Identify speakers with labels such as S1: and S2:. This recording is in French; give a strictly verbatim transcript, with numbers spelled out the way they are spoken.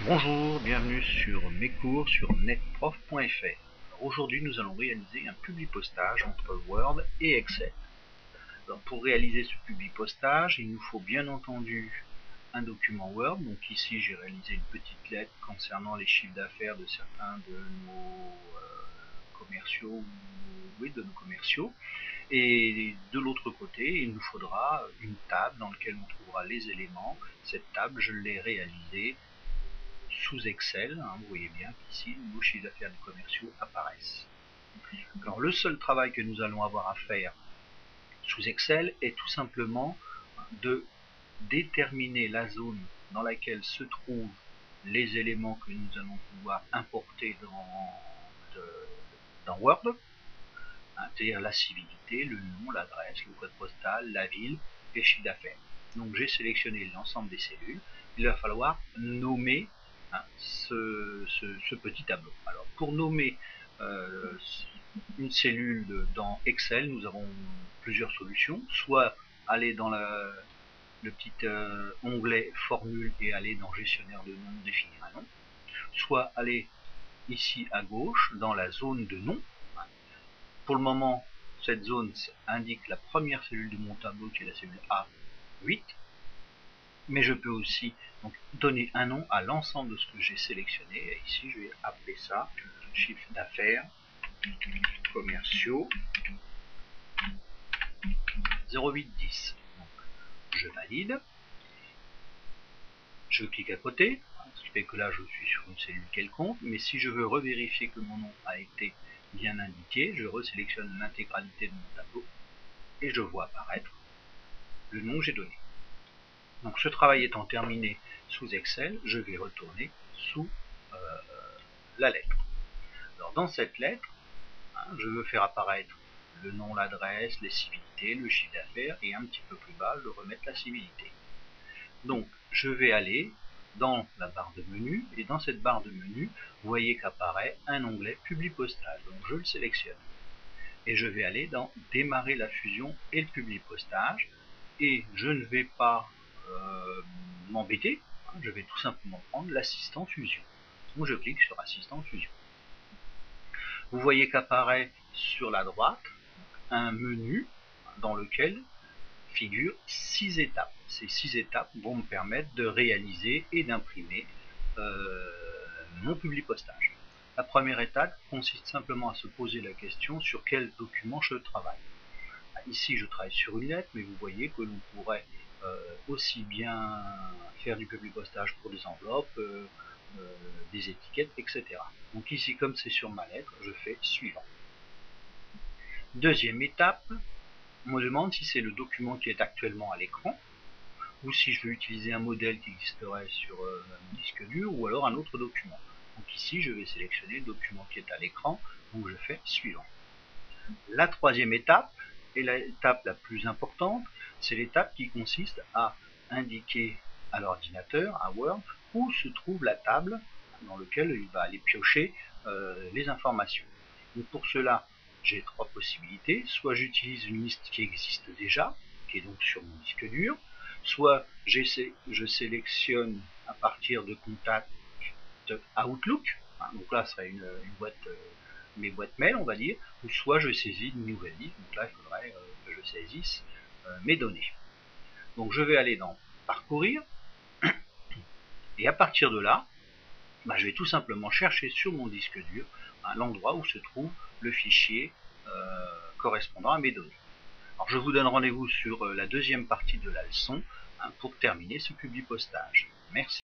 S1: Bonjour, bienvenue sur mes cours sur netprof point f r. Aujourd'hui, nous allons réaliser un publipostage entre Word et Excel. Alors, pour réaliser ce publipostage, il nous faut bien entendu un document Word. Donc ici, j'ai réalisé une petite lettre concernant les chiffres d'affaires de certains de nos euh, commerciaux, oui, de nos commerciaux. Et de l'autre côté, il nous faudra une table dans laquelle on trouvera les éléments. Cette table, je l'ai réalisée sous Excel, hein, vous voyez bien qu'ici nos chiffres d'affaires des commerciaux apparaissent. Alors le seul travail que nous allons avoir à faire sous Excel est tout simplement de déterminer la zone dans laquelle se trouvent les éléments que nous allons pouvoir importer dans, de, dans Word, hein, c'est-à-dire la civilité, le nom, l'adresse, le code postal, la ville et chiffre d'affaires. Donc j'ai sélectionné l'ensemble des cellules. Il va falloir nommer hein, ce, ce, ce petit tableau. Alors pour nommer euh, une cellule de, dans Excel, nous avons plusieurs solutions. Soit aller dans la, le petit euh, onglet formule et aller dans gestionnaire de nom, définir un nom. Soit aller ici à gauche dans la zone de nom. Pour le moment, cette zone indique la première cellule de mon tableau qui est la cellule A huit. Mais je peux aussi donc, donner un nom à l'ensemble de ce que j'ai sélectionné. Et ici, je vais appeler ça chiffre d'affaires commerciaux zéro huit dix. Donc, je valide. Je clique à côté, ce qui fait que là, je suis sur une cellule quelconque. Mais si je veux revérifier que mon nom a été bien indiqué, je resélectionne l'intégralité de mon tableau et je vois apparaître le nom que j'ai donné. Donc ce travail étant terminé sous Excel, je vais retourner sous euh, la lettre. Alors dans cette lettre, hein, je veux faire apparaître le nom, l'adresse, les civilités, le chiffre d'affaires et un petit peu plus bas, je remettre la civilité. Donc je vais aller dans la barre de menu et dans cette barre de menu, vous voyez qu'apparaît un onglet publipostage. Donc je le sélectionne et je vais aller dans démarrer la fusion et le publipostage et je ne vais pas euh, m'embêter, hein, je vais tout simplement prendre l'assistant fusion. Donc je clique sur assistant fusion. Vous voyez qu'apparaît sur la droite un menu dans lequel figurent six étapes. Ces six étapes vont me permettre de réaliser et d'imprimer euh, mon publipostage. La première étape consiste simplement à se poser la question sur quel document je travaille. Ici, je travaille sur une lettre, mais vous voyez que l'on pourrait euh, aussi bien faire du publipostage pour des enveloppes, euh, euh, des étiquettes, et cetera. Donc ici, comme c'est sur ma lettre, je fais suivant. Deuxième étape, on me demande si c'est le document qui est actuellement à l'écran, ou si je veux utiliser un modèle qui existerait sur euh, mon disque dur, ou alors un autre document. Donc ici, je vais sélectionner le document qui est à l'écran, donc je fais suivant. La troisième étape, et l'étape la plus importante, c'est l'étape qui consiste à indiquer à l'ordinateur, à Word, où se trouve la table dans laquelle il va aller piocher euh, les informations. Donc pour cela, j'ai trois possibilités. Soit j'utilise une liste qui existe déjà, qui est donc sur mon disque dur, soit je sélectionne à partir de contact Outlook, hein, donc là ce serait une, une boîte, euh, mes boîtes mail on va dire, ou soit je saisis une nouvelle liste, donc là il faudrait euh, que je saisisse euh, mes données. Donc je vais aller dans parcourir, et à partir de là, bah, je vais tout simplement chercher sur mon disque dur hein, l'endroit où se trouve le fichier euh, correspondant à mes données. Alors je vous donne rendez-vous sur euh, la deuxième partie de la leçon hein, pour terminer ce publipostage. Merci.